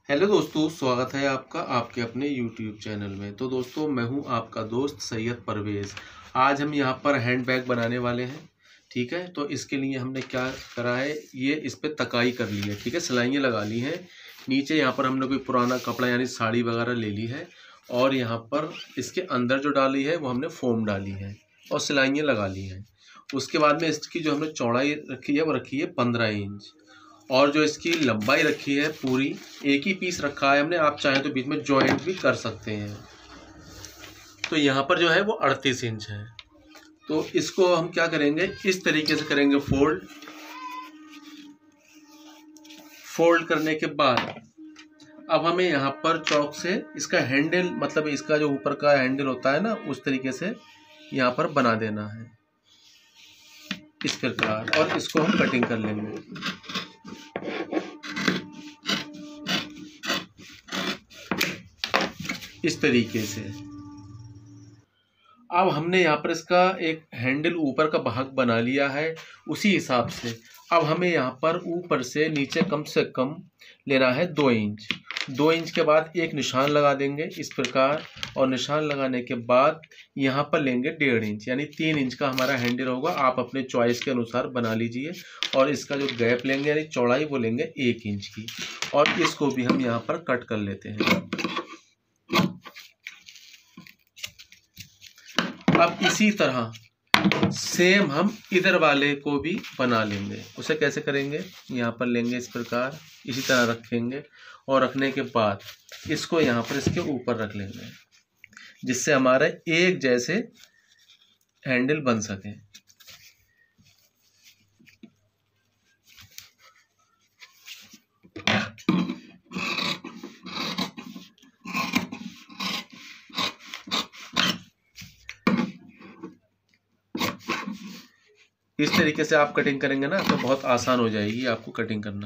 Hello दोस्तों, स्वागत है आपका आपके अपने यूट्यूब चैनल में। तो दोस्तों, मैं हूं आपका दोस्त सैयद परवेज़। आज हम यहां पर हैंड बैग बनाने वाले हैं। ठीक है, तो इसके लिए हमने क्या करा है, ये इस पे तकाई कर ली है। ठीक है, सिलाइयाँ लगा ली हैं। नीचे यहाँ पर हमने कोई पुराना कपड़ा यानी साड़ी वगैरह ले ली है, और यहाँ पर इसके अंदर जो डाली है वो हमने फोम डाली है और सिलाइयाँ लगा ली हैं। उसके बाद में इसकी जो हमने चौड़ाई रखी है वो रखी है 15 इंच, और जो इसकी लंबाई रखी है पूरी, एक ही पीस रखा है हमने। आप चाहें तो बीच में जॉइंट भी कर सकते हैं। तो यहाँ पर जो है वो 38 इंच है। तो इसको हम क्या करेंगे, इस तरीके से करेंगे फोल्ड करने के बाद अब हमें यहाँ पर चौक से इसका हैंडल, मतलब इसका जो ऊपर का हैंडल होता है ना, उस तरीके से यहाँ पर बना देना है इस प्रकार, और इसको हम कटिंग कर लेंगे इस तरीके से। अब हमने यहाँ पर इसका एक हैंडल ऊपर का भाग बना लिया है। उसी हिसाब से अब हमें यहाँ पर ऊपर से नीचे कम से कम लेना है 2 इंच। 2 इंच के बाद एक निशान लगा देंगे इस प्रकार, और निशान लगाने के बाद यहाँ पर लेंगे 1.5 इंच, यानी 3 इंच का हमारा हैंडल होगा। आप अपने चॉइस के अनुसार बना लीजिए। और इसका जो गैप लेंगे यानी चौड़ाई, वो लेंगे 1 इंच की, और इसको भी हम यहाँ पर कट कर लेते हैं। अब इसी तरह सेम हम इधर वाले को भी बना लेंगे। उसे कैसे करेंगे, यहाँ पर लेंगे इस प्रकार, इसी तरह रखेंगे, और रखने के बाद इसको यहाँ पर इसके ऊपर रख लेंगे, जिससे हमारे एक जैसे हैंडल बन सके। इस तरीके से आप कटिंग करेंगे ना तो बहुत आसान हो जाएगी आपको कटिंग करना।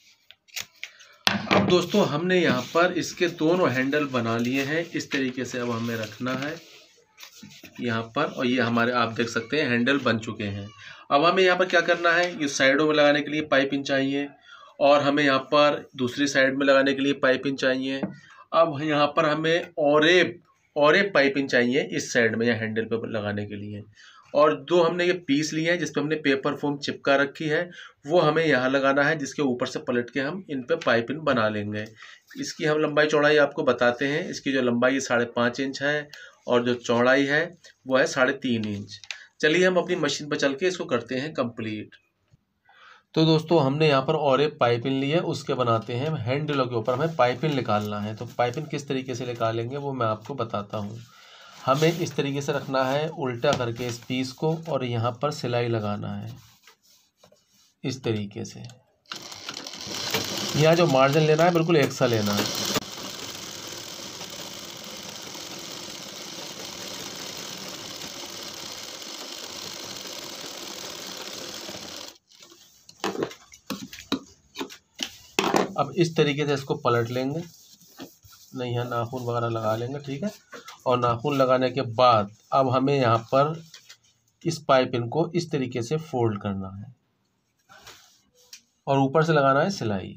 अब दोस्तों, हमने यहाँ पर इसके दोनों हैंडल बना लिए हैं इस तरीके से। अब हमें रखना है यहाँ पर, और ये हमारे आप देख सकते हैं हैंडल बन चुके हैं। अब हमें यहाँ पर क्या करना है, ये साइडों में लगाने के लिए पाइपिंग चाहिए, और हमें यहाँ पर दूसरी साइड में लगाने के लिए पाइपिंग चाहिए। अब यहाँ पर हमें और एक पाइपिंग चाहिए इस साइड में या हैंडल पर लगाने के लिए। और दो हमने ये पीस लिए हैं जिस पे हमने पेपर फोम चिपका रखी है, वो हमें यहाँ लगाना है, जिसके ऊपर से पलट के हम इन पे पाइपिंग बना लेंगे। इसकी हम लंबाई चौड़ाई आपको बताते हैं। इसकी जो लंबाई 5.5 इंच है, और जो चौड़ाई है वो है 3.5 इंच। चलिए हम अपनी मशीन पर चल के इसको करते हैं कंप्लीट। तो दोस्तों, हमने यहाँ पर और एक पाइपिंग ली है, उसके बनाते हैं हैंडलों के ऊपर हमें पाइपिंग निकालना है। तो पाइपिंग किस तरीके से निकालेंगे वो मैं आपको बताता हूँ। हमें इस तरीके से रखना है उल्टा करके इस पीस को, और यहाँ पर सिलाई लगाना है इस तरीके से। यहाँ जो मार्जिन लेना है बिल्कुल एक सा लेना है। अब इस तरीके से इसको पलट लेंगे, नहीं यहाँ नाखून वगैरह लगा लेंगे, ठीक है। और नाखून लगाने के बाद अब हमें यहाँ पर इस पाइपिंग को इस तरीके से फोल्ड करना है, और ऊपर से लगाना है सिलाई।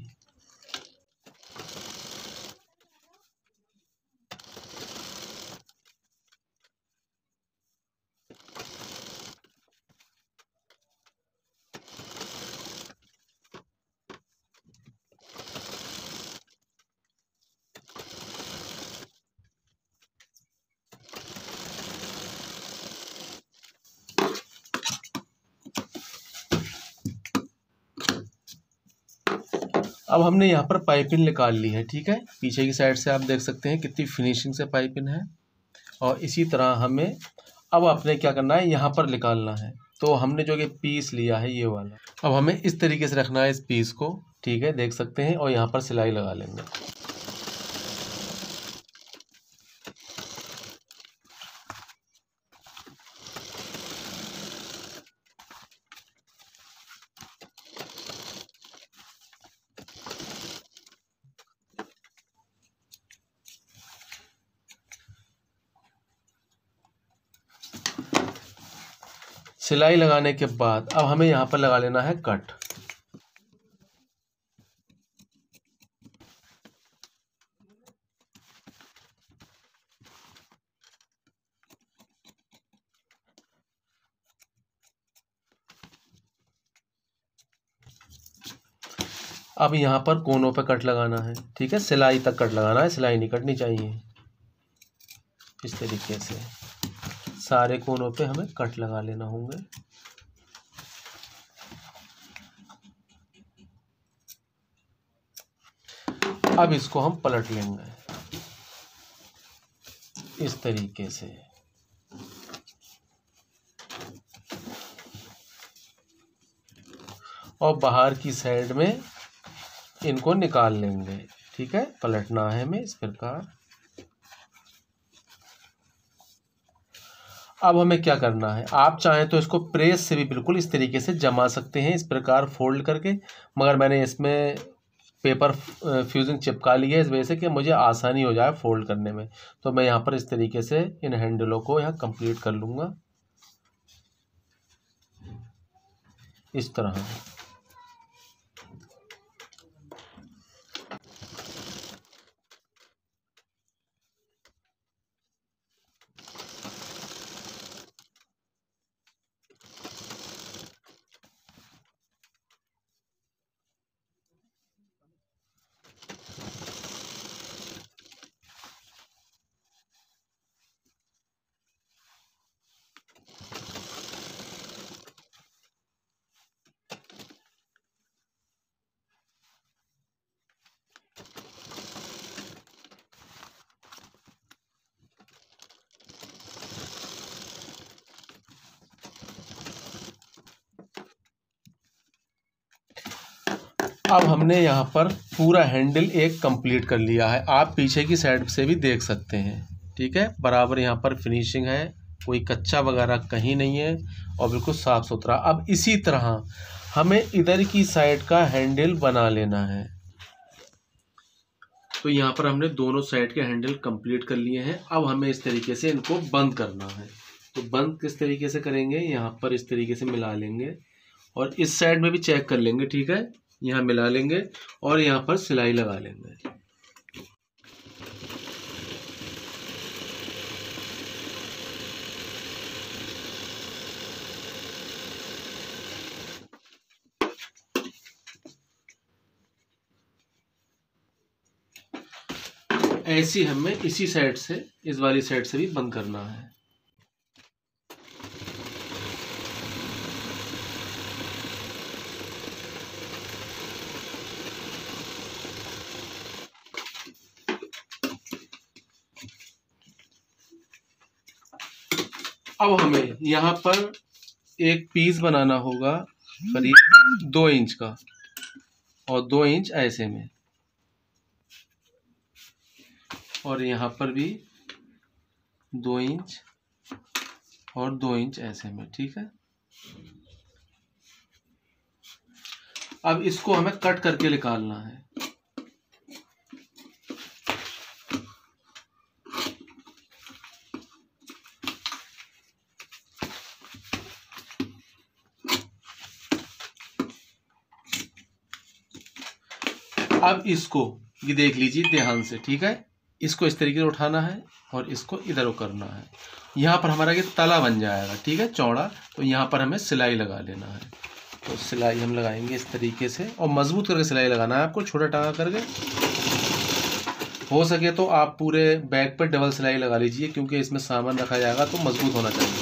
अब हमने यहाँ पर पाइपिंग निकाल ली है, ठीक है। पीछे की साइड से आप देख सकते हैं कितनी फिनिशिंग से पाइपिंग है। और इसी तरह हमें अब अपने क्या करना है, यहाँ पर निकालना है। तो हमने जो कि पीस लिया है ये वाला, अब हमें इस तरीके से रखना है इस पीस को, ठीक है, देख सकते हैं। और यहाँ पर सिलाई लगा लेंगे। सिलाई लगाने के बाद अब हमें यहाँ पर लगा लेना है कट। अब यहाँ पर कोनों पे कट लगाना है, ठीक है, सिलाई तक कट लगाना है, सिलाई नहीं कटनी चाहिए। इस तरीके से सारे कोनों पे हमें कट लगा लेना होंगे। अब इसको हम पलट लेंगे इस तरीके से। और बाहर की साइड में इनको निकाल लेंगे, ठीक है, पलटना है हमें इस प्रकार। अब हमें क्या करना है, आप चाहें तो इसको प्रेस से भी बिल्कुल इस तरीके से जमा सकते हैं, इस प्रकार फोल्ड करके, मगर मैंने इसमें पेपर फ्यूजिंग चिपका लिया है इस वजह से कि मुझे आसानी हो जाए फोल्ड करने में। तो मैं यहाँ पर इस तरीके से इन हैंडलों को यहाँ कंप्लीट कर लूँगा इस तरह। अब हमने यहाँ पर पूरा हैंडल एक कंप्लीट कर लिया है। आप पीछे की साइड से भी देख सकते हैं, ठीक है, बराबर यहाँ पर फिनिशिंग है, कोई कच्चा वगैरह कहीं नहीं है और बिल्कुल साफ़ सुथरा। अब इसी तरह हमें इधर की साइड का हैंडल बना लेना है। तो यहाँ पर हमने दोनों साइड के हैंडल कंप्लीट कर लिए हैं। अब हमें इस तरीके से इनको बंद करना है। तो बंद किस तरीके से करेंगे, यहाँ पर इस तरीके से मिला लेंगे और इस साइड में भी चेक कर लेंगे, ठीक है, यहाँ मिला लेंगे और यहाँ पर सिलाई लगा लेंगे। ऐसी हमें इसी साइड से, इस वाली साइड से भी बंद करना है। अब हमें यहाँ पर एक पीस बनाना होगा करीब 2 इंच का और 2 इंच ऐसे में, और यहाँ पर भी 2 इंच और 2 इंच ऐसे में, ठीक है। अब इसको हमें कट करके निकालना है। अब इसको ये देख लीजिए ध्यान से, ठीक है, इसको इस तरीके से उठाना है और इसको इधर करना है। यहाँ पर हमारा ये तला बन जाएगा, ठीक है, चौड़ा। तो यहाँ पर हमें सिलाई लगा लेना है। तो सिलाई हम लगाएंगे इस तरीके से और मजबूत करके सिलाई लगाना है आपको, छोटा टाँगा करके। हो सके तो आप पूरे बैग पर डबल सिलाई लगा लीजिए, क्योंकि इसमें सामान रखा जाएगा तो मजबूत होना चाहिए।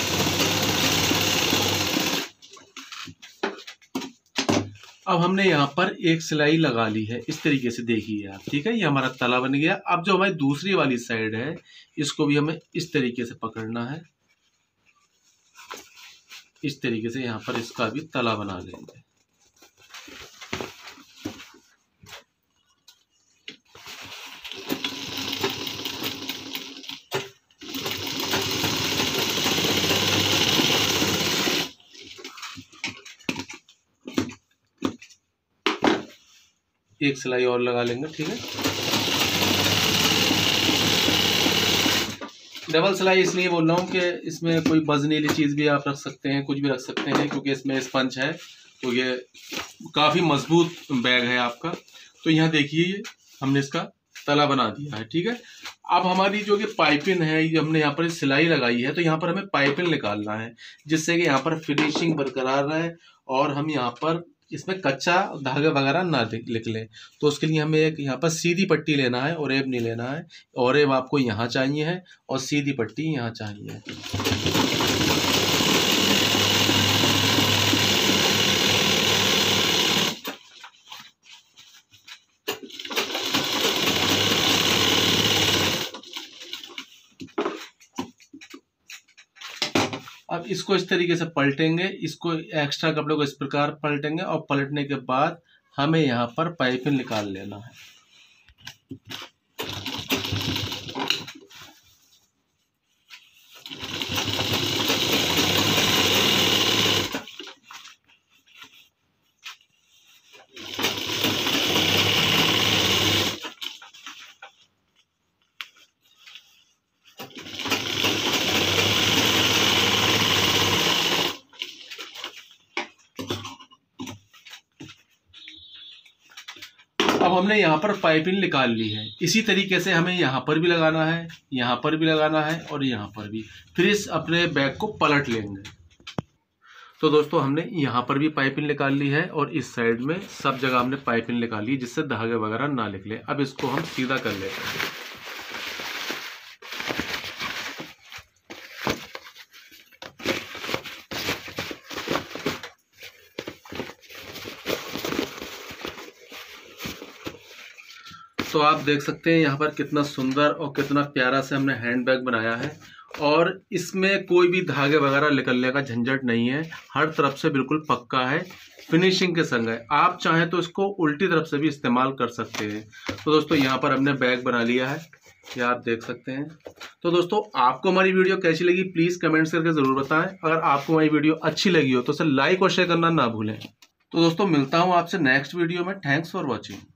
अब हमने यहाँ पर एक सिलाई लगा ली है, इस तरीके से देखिए आप, ठीक है, ये हमारा तला बन गया। अब जो हमारी दूसरी वाली साइड है, इसको भी हमें इस तरीके से पकड़ना है, इस तरीके से यहाँ पर इसका भी तला बना लेंगे। एक सिलाई और लगा लेंगे, ठीक है। डबल सिलाई इसलिए बोल रहा हूँ कि इसमें कोई वजनीली चीज़ भी आप रख सकते हैं, कुछ भी रख सकते हैं, क्योंकि इसमें स्पंज है, तो ये काफ़ी मजबूत बैग है आपका। तो यहाँ देखिए ये हमने इसका तला बना दिया है, ठीक है। अब हमारी जो कि पाइपिंग है, ये हमने यहाँ पर सिलाई लगाई है, तो यहाँ पर हमें पाइपिंग निकालना है, जिससे कि यहाँ पर फिनिशिंग बरकरार रहे और हम यहाँ पर इसमें कच्चा धागे वगैरह ना निकले। तो उसके लिए हमें एक यहाँ पर सीधी पट्टी लेना है, और एब नहीं लेना है। और एब आपको यहाँ चाहिए है और सीधी पट्टी यहाँ चाहिए। अब इसको इस तरीके से पलटेंगे, इसको एक्स्ट्रा कपड़े को इस प्रकार पलटेंगे, और पलटने के बाद हमें यहाँ पर पाइपिंग निकाल लेना है। अब हमने यहाँ पर पाइपिंग निकाल ली है। इसी तरीके से हमें यहाँ पर भी लगाना है, यहाँ पर भी लगाना है, और यहाँ पर भी। फिर इस अपने बैग को पलट लेंगे। तो दोस्तों हमने यहाँ पर भी पाइपिंग निकाल ली है, और इस साइड में सब जगह हमने पाइपिंग निकाल ली, जिससे धागे वगैरह ना निकले। अब इसको हम सीधा कर लेते हैं। तो आप देख सकते हैं यहाँ पर कितना सुंदर और कितना प्यारा से हमने हैंड बैग बनाया है, और इसमें कोई भी धागे वगैरह निकलने का झंझट नहीं है। हर तरफ से बिल्कुल पक्का है, फिनिशिंग के संग है। आप चाहें तो इसको उल्टी तरफ से भी इस्तेमाल कर सकते हैं। तो दोस्तों यहाँ पर हमने बैग बना लिया है, ये आप देख सकते हैं। तो दोस्तों आपको हमारी वीडियो कैसी लगी प्लीज़ कमेंट्स करके ज़रूर बताएं। अगर आपको हमारी वीडियो अच्छी लगी हो तो उसे लाइक और शेयर करना ना भूलें। तो दोस्तों मिलता हूँ आपसे नेक्स्ट वीडियो में। Thanks for watching.